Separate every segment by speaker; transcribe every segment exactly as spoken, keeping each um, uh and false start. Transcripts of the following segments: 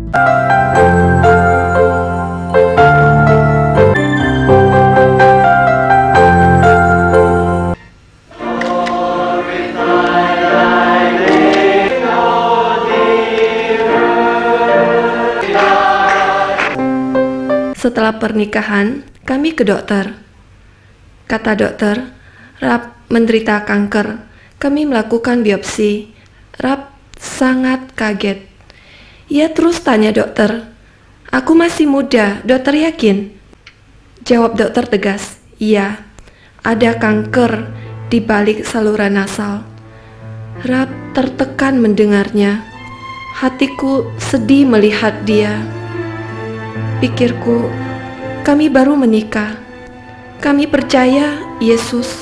Speaker 1: Setelah pernikahan, kami ke dokter. Kata dokter, Rap menderita kanker. Kami melakukan biopsi. Rap sangat kaget. Ia terus tanya dokter, "Aku masih muda, dokter yakin?" Jawab dokter tegas, "Iya, ada kanker di balik saluran nasal." Rap tertekan mendengarnya. Hatiku sedih melihat dia. Pikirku, kami baru menikah. Kami percaya Yesus.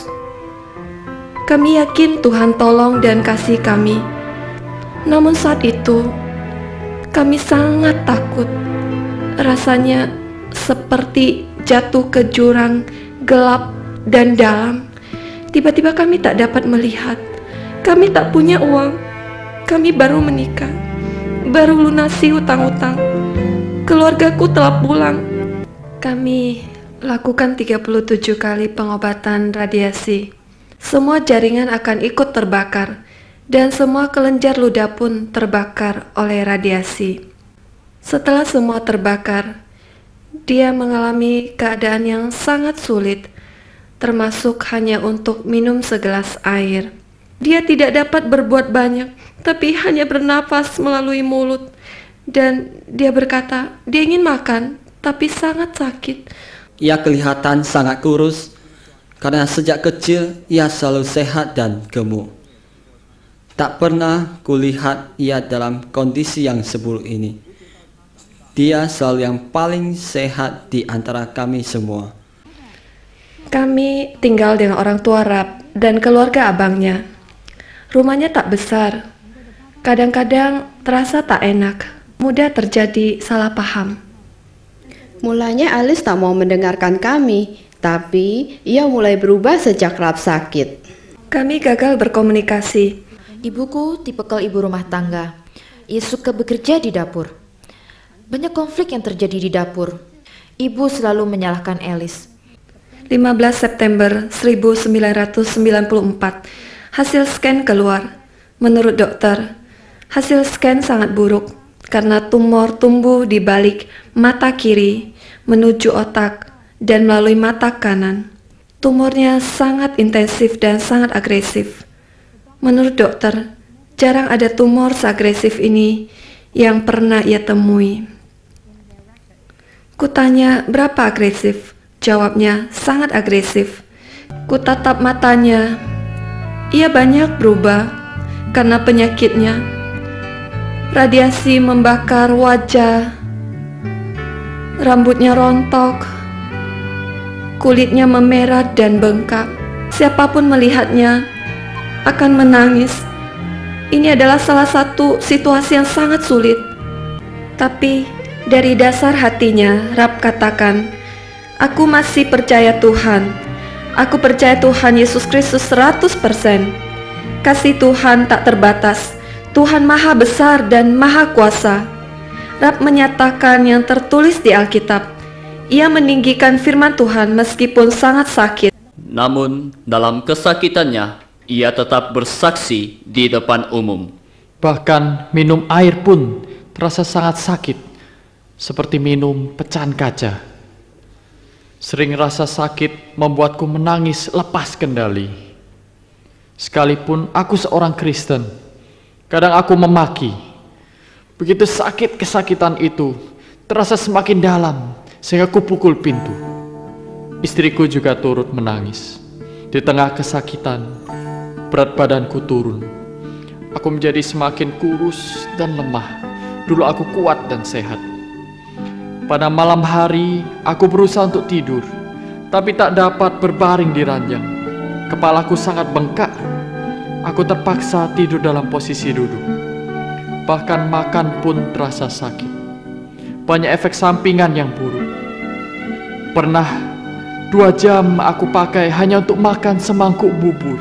Speaker 1: Kami yakin Tuhan tolong dan kasih kami. Namun saat itu, kami sangat takut. Rasanya seperti jatuh ke jurang gelap dan dalam. Tiba-tiba kami tak dapat melihat. Kami tak punya uang. Kami baru menikah, baru lunasi hutang-hutang. Keluargaku telah pulang. Kami lakukan tiga puluh tujuh kali pengobatan radiasi. Semua jaringan akan ikut terbakar, dan semua kelenjar ludah pun terbakar oleh radiasi. Setelah semua terbakar, dia mengalami keadaan yang sangat sulit, termasuk hanya untuk minum segelas air. Dia tidak dapat berbuat banyak, tapi hanya bernapas melalui mulut. Dan dia berkata, dia ingin makan, tapi sangat sakit.
Speaker 2: Ia kelihatan sangat kurus, karena sejak kecil ia selalu sehat dan gemuk. Tak pernah kulihat ia dalam kondisi yang seburuk ini. Dia selalu yang paling sehat di antara kami semua.
Speaker 1: Kami tinggal dengan orang tua Rap dan keluarga abangnya. Rumahnya tak besar. Kadang-kadang terasa tak enak. Mudah terjadi salah paham.
Speaker 3: Mulanya Alice tak mau mendengarkan kami, tapi ia mulai berubah sejak Rap sakit.
Speaker 1: Kami gagal berkomunikasi.
Speaker 4: Ibuku tipikal ibu rumah tangga. Ia suka bekerja di dapur. Banyak konflik yang terjadi di dapur. Ibu selalu menyalahkan Alice.
Speaker 1: lima belas September seribu sembilan ratus sembilan puluh empat. Hasil scan keluar. Menurut dokter, hasil scan sangat buruk karena tumor tumbuh di balik mata kiri menuju otak dan melalui mata kanan. Tumornya sangat intensif dan sangat agresif. Menurut dokter, jarang ada tumor seagresif ini yang pernah ia temui. Kutanya, berapa agresif? Jawabnya, sangat agresif. Kutatap matanya. Ia banyak berubah karena penyakitnya. Radiasi membakar wajah, rambutnya rontok, kulitnya memerah dan bengkak. Siapapun melihatnya akan menangis. Ini adalah salah satu situasi yang sangat sulit. Tapi dari dasar hatinya, Rap katakan, "Aku masih percaya Tuhan. Aku percaya Tuhan Yesus Kristus seratus persen. Kasih Tuhan tak terbatas. Tuhan Maha Besar dan Maha Kuasa." Rap menyatakan yang tertulis di Alkitab. Ia meninggikan firman Tuhan meskipun sangat sakit.
Speaker 5: Namun dalam kesakitannya, ia tetap bersaksi di depan umum.
Speaker 6: Bahkan minum air pun terasa sangat sakit, seperti minum pecahan kaca. Sering rasa sakit membuatku menangis lepas kendali. Sekalipun aku seorang Kristen, kadang aku memaki. Begitu sakit kesakitan itu terasa semakin dalam sehingga ku pukul pintu. Istriku juga turut menangis. Di tengah kesakitan, berat badanku turun. Aku menjadi semakin kurus dan lemah. Dulu aku kuat dan sehat. Pada malam hari aku berusaha untuk tidur, tapi tak dapat berbaring di ranjang. Kepalaku sangat bengkak. Aku terpaksa tidur dalam posisi duduk. Bahkan makan pun terasa sakit. Banyak efek sampingan yang buruk. Pernah dua jam aku pakai hanya untuk makan semangkuk bubur.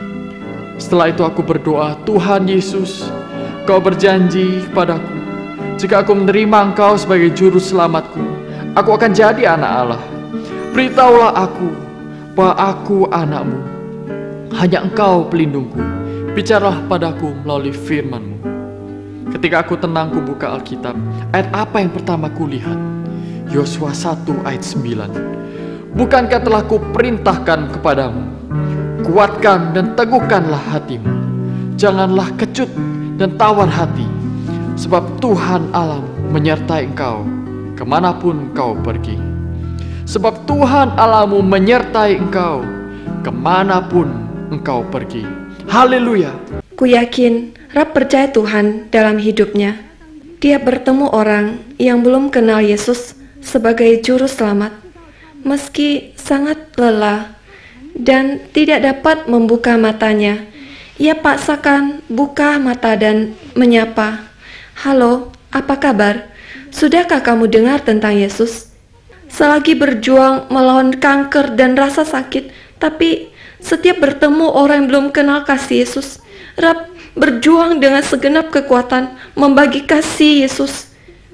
Speaker 6: Setelah itu aku berdoa, "Tuhan Yesus, Kau berjanji padaku, Jika aku menerima Engkau sebagai juru selamatku, aku akan jadi anak Allah. Beritahulah aku bahwa aku anakmu. Hanya Engkau pelindungku. Bicaralah padaku melalui firman-Mu. Ketika aku tenang, ku buka Alkitab. Ayat apa yang pertama ku lihat? Yosua satu ayat sembilan. Bukankah telah ku perintahkan kepadamu, kuatkan dan teguhkanlah hatimu. Janganlah kecut dan tawar hati, sebab Tuhan Allahmu menyertai engkau kemanapun engkau pergi. Sebab Tuhan Allahmu menyertai engkau kemanapun engkau pergi. Haleluya.
Speaker 1: Ku yakin Rab percaya Tuhan dalam hidupnya. Dia bertemu orang yang belum kenal Yesus sebagai juru selamat, meski sangat lelah dan tidak dapat membuka matanya. Ia paksakan buka mata dan menyapa. Halo, apa kabar? Sudahkah kamu dengar tentang Yesus? Selagi berjuang melawan kanker dan rasa sakit, tapi setiap bertemu orang yang belum kenal kasih Yesus, Rab berjuang dengan segenap kekuatan membagi kasih Yesus.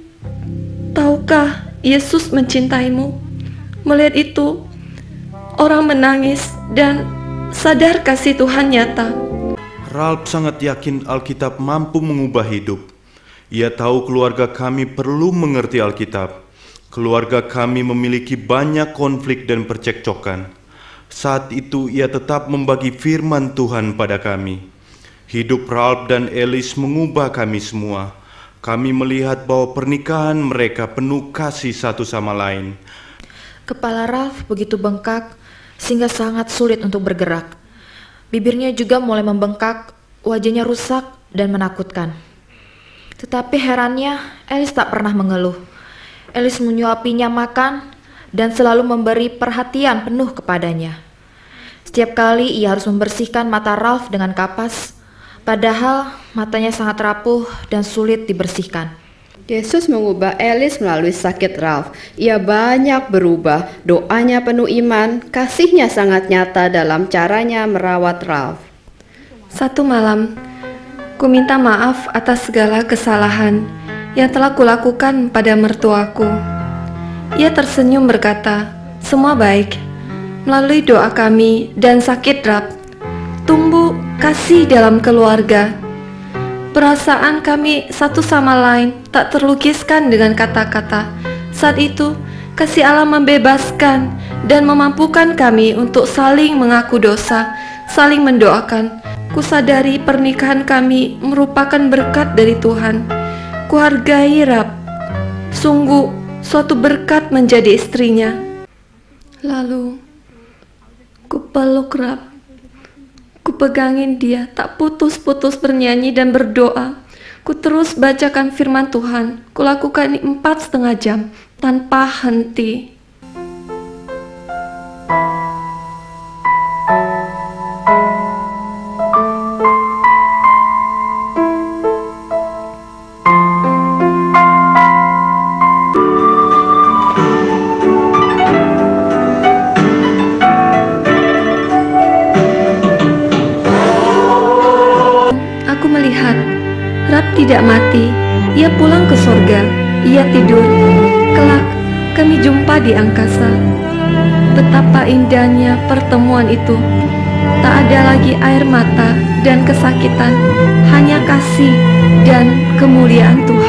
Speaker 1: Tahukah Yesus mencintaimu? Melihat itu, orang menangis dan sadar kasih Tuhan nyata.
Speaker 7: Ralph sangat yakin Alkitab mampu mengubah hidup. Ia tahu keluarga kami perlu mengerti Alkitab. Keluarga kami memiliki banyak konflik dan percekcokan. Saat itu ia tetap membagi firman Tuhan pada kami. Hidup Ralph dan Alice mengubah kami semua. Kami melihat bahwa pernikahan mereka penuh kasih satu sama lain.
Speaker 4: Kepala Ralph begitu bengkak sehingga sangat sulit untuk bergerak. Bibirnya juga mulai membengkak, wajahnya rusak dan menakutkan. Tetapi herannya, Alice tak pernah mengeluh. Alice menyuapinya makan dan selalu memberi perhatian penuh kepadanya. Setiap kali ia harus membersihkan mata Ralph dengan kapas, padahal matanya sangat rapuh dan sulit dibersihkan.
Speaker 3: Yesus mengubah Alice melalui sakit Ralph. Ia banyak berubah, doanya penuh iman, kasihnya sangat nyata dalam caranya merawat Ralph.
Speaker 1: Satu malam, ku minta maaf atas segala kesalahan yang telah kulakukan pada mertuaku. Ia tersenyum berkata, semua baik. Melalui doa kami dan sakit Ralph, tumbuh kasih dalam keluarga. Perasaan kami satu sama lain tak terlukiskan dengan kata-kata. Saat itu, kasih Allah membebaskan dan memampukan kami untuk saling mengaku dosa, saling mendoakan. Kusadari pernikahan kami merupakan berkat dari Tuhan. Kuhargai Rab, sungguh suatu berkat menjadi istrinya. Lalu, kupeluk Rab. Kupegangin dia, tak putus-putus bernyanyi dan berdoa. Ku terus bacakan firman Tuhan. Kulakukan ini empat setengah jam tanpa henti. Rab tidak mati, ia pulang ke sorga, ia tidur. Kelak kami jumpa di angkasa. Betapa indahnya pertemuan itu. Tak ada lagi air mata dan kesakitan, hanya kasih dan kemuliaan Tuhan.